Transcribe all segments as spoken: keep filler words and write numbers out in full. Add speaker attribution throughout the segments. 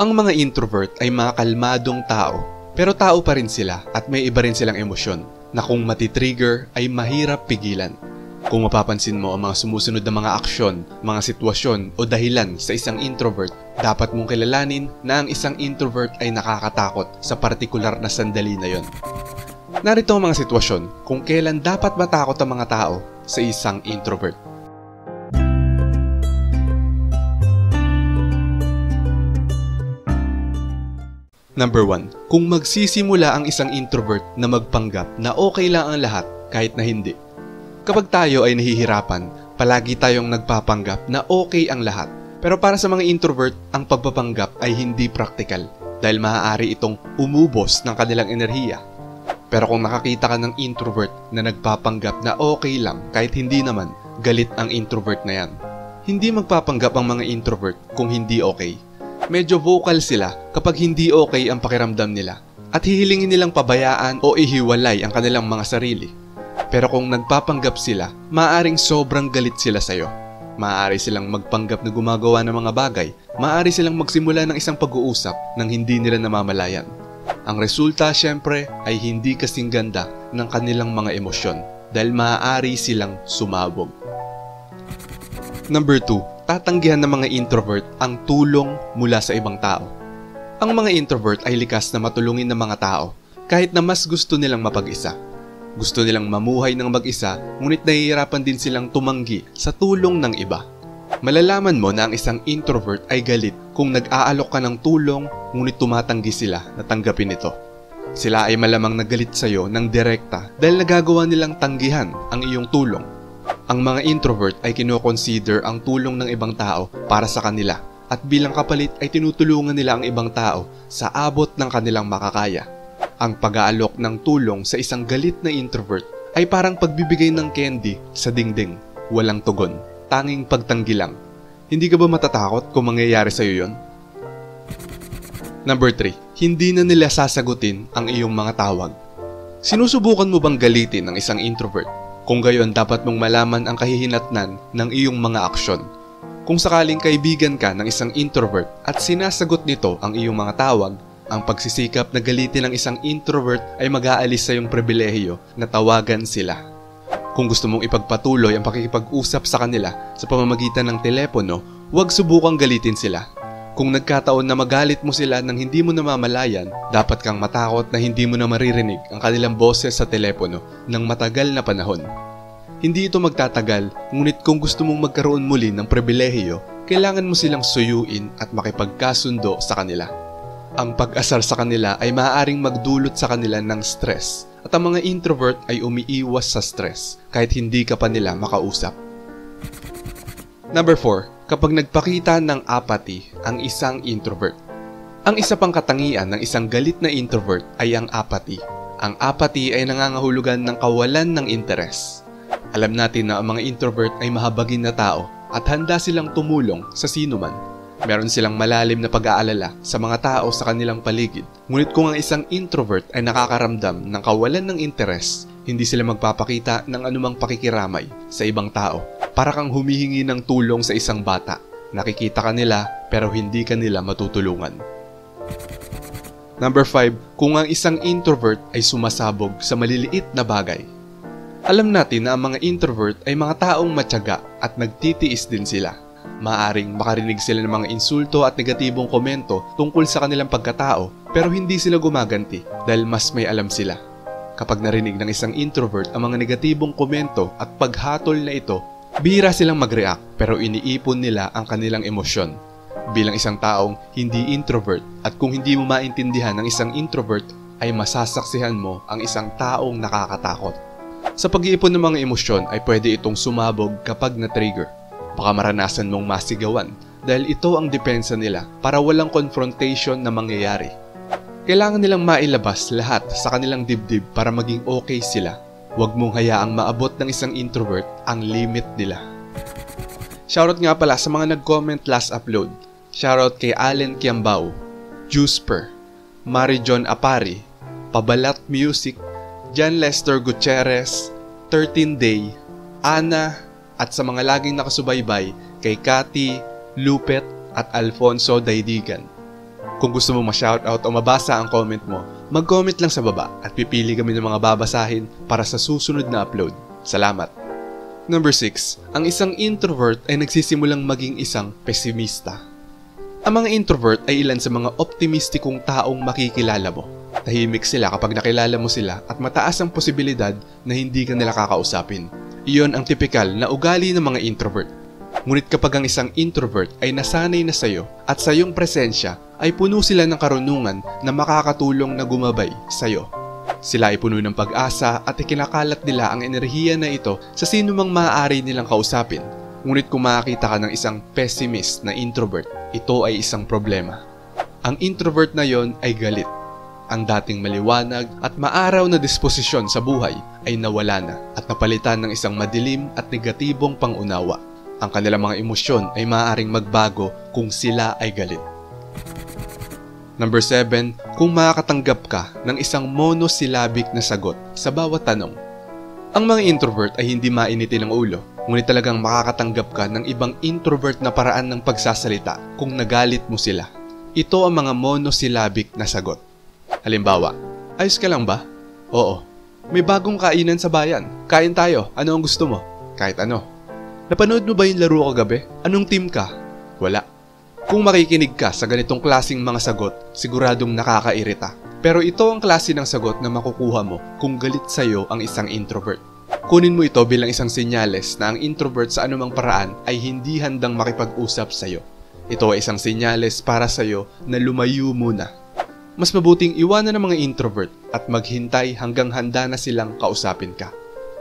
Speaker 1: Ang mga introvert ay mga kalmadong tao, pero tao pa rin sila at may iba rin silang emosyon na kung matitrigger ay mahirap pigilan. Kung mapapansin mo ang mga sumusunod na mga aksyon, mga sitwasyon o dahilan sa isang introvert, dapat mong kilalanin na ang isang introvert ay nakakatakot sa partikular na sandali na yon. Narito ang mga sitwasyon kung kailan dapat matakot ang mga tao sa isang introvert. Number one. Kung magsisimula ang isang introvert na magpanggap na okay lang ang lahat kahit na hindi. Kapag tayo ay nahihirapan, palagi tayong nagpapanggap na okay ang lahat. Pero para sa mga introvert, ang pagpapanggap ay hindi praktikal dahil maaari itong umubos ng kanilang enerhiya. Pero kung nakakita ka ng introvert na nagpapanggap na okay lang kahit hindi naman, galit ang introvert na yan. Hindi magpapanggap ang mga introvert kung hindi okay. Medyo vocal sila kapag hindi okay ang pakiramdam nila at hihilingin nilang pabayaan o ihiwalay ang kanilang mga sarili. Pero kung nagpapanggap sila, maaaring sobrang galit sila sa'yo. Maaari silang magpanggap na gumagawa ng mga bagay, maaari silang magsimula ng isang pag-uusap nang hindi nila namamalayan. Ang resulta syempre ay hindi kasing ganda ng kanilang mga emosyon dahil maaari silang sumabog. Number two. Tatanggihan ng mga introvert ang tulong mula sa ibang tao. Ang mga introvert ay likas na matulungin ng mga tao kahit na mas gusto nilang mapag-isa. Gusto nilang mamuhay ng mag-isa ngunit nahihirapan din silang tumanggi sa tulong ng iba. Malalaman mo na ang isang introvert ay galit kung nag-aalok ka ng tulong ngunit tumatanggi sila na tanggapin ito. Sila ay malamang nagalit sa iyo ng direkta dahil nagagawa nilang tanggihan ang iyong tulong. Ang mga introvert ay kino-consider ang tulong ng ibang tao para sa kanila at bilang kapalit ay tinutulungan nila ang ibang tao sa abot ng kanilang makakaya. Ang pag-aalok ng tulong sa isang galit na introvert ay parang pagbibigay ng candy sa dingding, walang tugon, tanging pagtanggi lang. Hindi ka ba matatakot kung mangyayari sa iyo yon? Number three. Hindi na nila sasagutin ang iyong mga tawag. Sinusubukan mo bang galitin ang isang introvert? Kung gayon, dapat mong malaman ang kahihinatnan ng iyong mga aksyon. Kung sakaling kaibigan ka ng isang introvert at sinasagot nito ang iyong mga tawag, ang pagsisikap na galitin ng isang introvert ay mag-aalis sa iyong pribilehiyo na tawagan sila. Kung gusto mong ipagpatuloy ang pakikipag-usap sa kanila sa pamamagitan ng telepono, huwag subukang galitin sila. Kung nagkataon na magalit mo sila nang hindi mo namamalayan, dapat kang matakot na hindi mo na maririnig ang kanilang boses sa telepono ng matagal na panahon. Hindi ito magtatagal, ngunit kung gusto mong magkaroon muli ng pribilehiyo, kailangan mo silang suyuin at makipagkasundo sa kanila. Ang pag-asar sa kanila ay maaaring magdulot sa kanila ng stress, at ang mga introvert ay umiiwas sa stress kahit hindi ka pa nila makausap. Number four. Kapag nagpakita ng apathy ang isang introvert. Ang isa pang katangian ng isang galit na introvert ay ang apathy. Ang apathy ay nangangahulugan ng kawalan ng interes. Alam natin na ang mga introvert ay mahabagin na tao at handa silang tumulong sa sino man. Meron silang malalim na pag-aalala sa mga tao sa kanilang paligid. Ngunit kung ang isang introvert ay nakakaramdam ng kawalan ng interes, hindi sila magpapakita ng anumang pakikiramay sa ibang tao. Para kang humihingi ng tulong sa isang bata. Nakikita ka nila pero hindi ka nila matutulungan. Number five. Kung ang isang introvert ay sumasabog sa maliliit na bagay. Alam natin na ang mga introvert ay mga taong matyaga at nagtitiis din sila. Maaring makarinig sila ng mga insulto at negatibong komento tungkol sa kanilang pagkatao pero hindi sila gumaganti dahil mas may alam sila. Kapag narinig ng isang introvert ang mga negatibong komento at paghatol na ito, bihira silang mag-react pero iniipon nila ang kanilang emosyon. Bilang isang taong hindi introvert at kung hindi mo maintindihan ng isang introvert ay masasaksihan mo ang isang taong nakakatakot. Sa pag-iipon ng mga emosyon ay pwede itong sumabog kapag na-trigger. Baka maranasan mong masigawan dahil ito ang depensa nila para walang confrontation na mangyayari. Kailangan nilang mailabas lahat sa kanilang dibdib para maging okay sila. Huwag mong hayaang maabot ng isang introvert ang limit nila. Shoutout nga pala sa mga nag-comment last upload. Shoutout kay Allen Kiambao, Juiceper, Marijon Apari, Pabalat Music, John Lester Gutierrez, thirteen Day, Ana, at sa mga laging nakasubaybay kay Cathy, Lupet, at Alfonso Daidigan. Kung gusto mo ma-shoutout o mabasa ang comment mo, mag-comment lang sa baba at pipili kami ng mga babasahin para sa susunod na upload. Salamat! Number six. Ang isang introvert ay nagsisimulang maging isang pesimista. Ang mga introvert ay ilan sa mga optimistikong taong makikilala mo. Tahimik sila kapag nakilala mo sila at mataas ang posibilidad na hindi ka nila kakausapin. Iyon ang tipikal na ugali ng mga introvert. Ngunit kapag ang isang introvert ay nasanay na sayo at sa iyong presensya ay puno sila ng karunungan na makakatulong na gumabay sayo. Sila ay puno ng pag-asa at ikinakalat nila ang enerhiya na ito sa sino mang maaari nilang kausapin. Ngunit kung makakita ka ng isang pessimist na introvert, ito ay isang problema. Ang introvert na yon ay galit. Ang dating maliwanag at maaraw na disposisyon sa buhay ay nawala na at napalitan ng isang madilim at negatibong pangunawa. Ang kanilang mga emosyon ay maaaring magbago kung sila ay galit. Number seven. Kung makakatanggap ka ng isang monosyllabic na sagot sa bawat tanong. Ang mga introvert ay hindi mainitin ng ulo, ngunit talagang makakatanggap ka ng ibang introvert na paraan ng pagsasalita kung nagalit mo sila. Ito ang mga monosyllabic na sagot. Halimbawa, ayos ka lang ba? Oo. May bagong kainan sa bayan. Kain tayo. Ano ang gusto mo? Kahit ano. Napanood mo ba yung laro kagabi? Anong team ka? Wala. Kung makikinig ka sa ganitong klaseng mga sagot, siguradong nakakairita. Pero ito ang klase ng sagot na makukuha mo kung galit sa'yo ang isang introvert. Kunin mo ito bilang isang senyales na ang introvert sa anumang paraan ay hindi handang makipag-usap sa'yo. Ito ay isang senyales para sa'yo na lumayo muna. Mas mabuting iwanan ng mga introvert at maghintay hanggang handa na silang kausapin ka.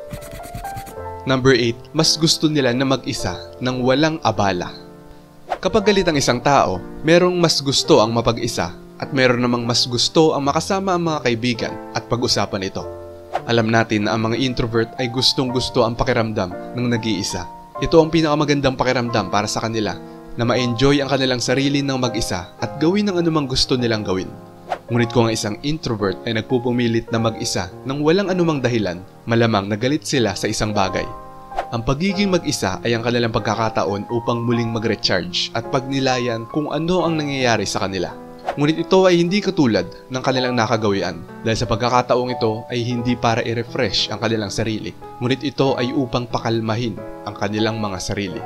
Speaker 1: Number eight. Mas gusto nila na mag-isa nang walang abala. Kapag galit ang isang tao, merong mas gusto ang mapag-isa at meron namang mas gusto ang makasama ang mga kaibigan at pag-usapan ito. Alam natin na ang mga introvert ay gustong-gusto ang pakiramdam ng nag-iisa. Ito ang pinakamagandang pakiramdam para sa kanila, na ma-enjoy ang kanilang sarili ng mag-isa at gawin ang anumang gusto nilang gawin. Ngunit kung ang isang introvert ay nagpupumilit na mag-isa nang walang anumang dahilan, malamang nagalit sila sa isang bagay. Ang pagiging mag-isa ay ang kanilang pagkakataon upang muling mag-recharge at pagnilayan kung ano ang nangyayari sa kanila. Ngunit ito ay hindi katulad ng kanilang nakagawian dahil sa pagkakataong ito ay hindi para i-refresh ang kanilang sarili, ngunit ito ay upang pakalmahin ang kanilang mga sarili.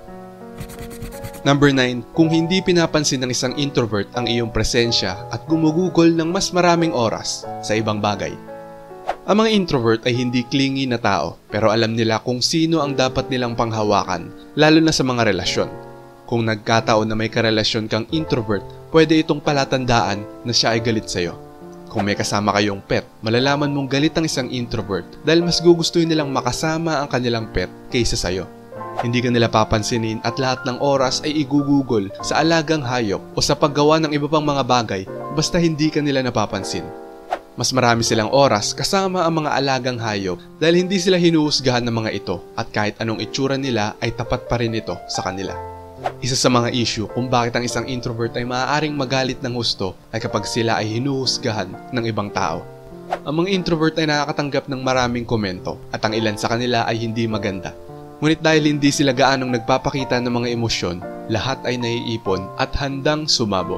Speaker 1: Number nine. Kung hindi pinapansin ng isang introvert ang iyong presensya at gumugugol ng mas maraming oras sa ibang bagay. Ang mga introvert ay hindi clingy na tao, pero alam nila kung sino ang dapat nilang panghawakan, lalo na sa mga relasyon. Kung nagkataon na may karelasyon kang introvert, pwede itong palatandaan na siya ay galit sa'yo. Kung may kasama kayong pet, malalaman mong galit ang isang introvert dahil mas gugustuhin nilang makasama ang kanilang pet kaysa sa'yo. Hindi ka nila papansinin at lahat ng oras ay igugugol sa alagang hayop o sa paggawa ng iba pang mga bagay basta hindi ka nila napapansin. Mas marami silang oras kasama ang mga alagang hayop dahil hindi sila hinuhusgahan ng mga ito at kahit anong itsura nila ay tapat pa rin ito sa kanila. Isa sa mga issue kung bakit ang isang introvert ay maaaring magalit ng husto ay kapag sila ay hinuhusgahan ng ibang tao. Ang mga introvert ay nakakatanggap ng maraming komento at ang ilan sa kanila ay hindi maganda. Ngunit dahil hindi sila gaanong nagpapakita ng mga emosyon, lahat ay naiipon at handang sumabog.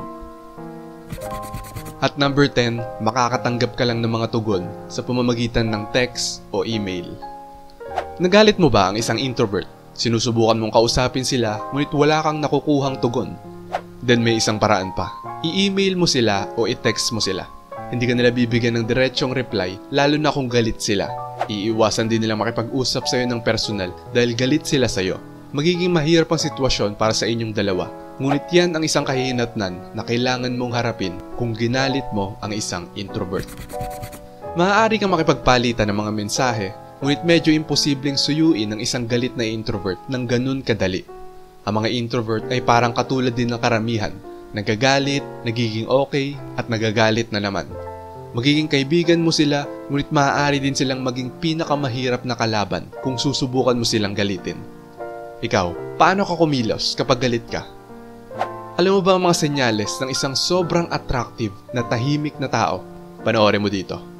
Speaker 1: At number ten, makakatanggap ka lang ng mga tugon sa pamamagitan ng text o email. Nagalit mo ba ang isang introvert? Sinusubukan mong kausapin sila ngunit wala kang nakukuhang tugon. Then may isang paraan pa. I-email mo sila o i-text mo sila. Hindi ka nila bibigyan ng diretsyong reply lalo na kung galit sila. Iiwasan din nila makipag-usap sa'yo ng personal dahil galit sila sa'yo. Magiging mahirap ang sitwasyon para sa inyong dalawa. Ngunit yan ang isang kahihinatnan na kailangan mong harapin kung ginalit mo ang isang introvert. Maaari kang makipagpalitan ng mga mensahe, ngunit medyo imposibleng suyuin ng isang galit na introvert ng ganun kadali. Ang mga introvert ay parang katulad din ng karamihan. Nagagalit, nagiging okay, at nagagalit na naman. Magiging kaibigan mo sila, ngunit maaari din silang maging pinakamahirap na kalaban kung susubukan mo silang galitin. Ikaw, paano ka kumilos kapag galit ka? Alam mo ba ang mga senyales ng isang sobrang attractive na tahimik na tao? Panoorin mo dito.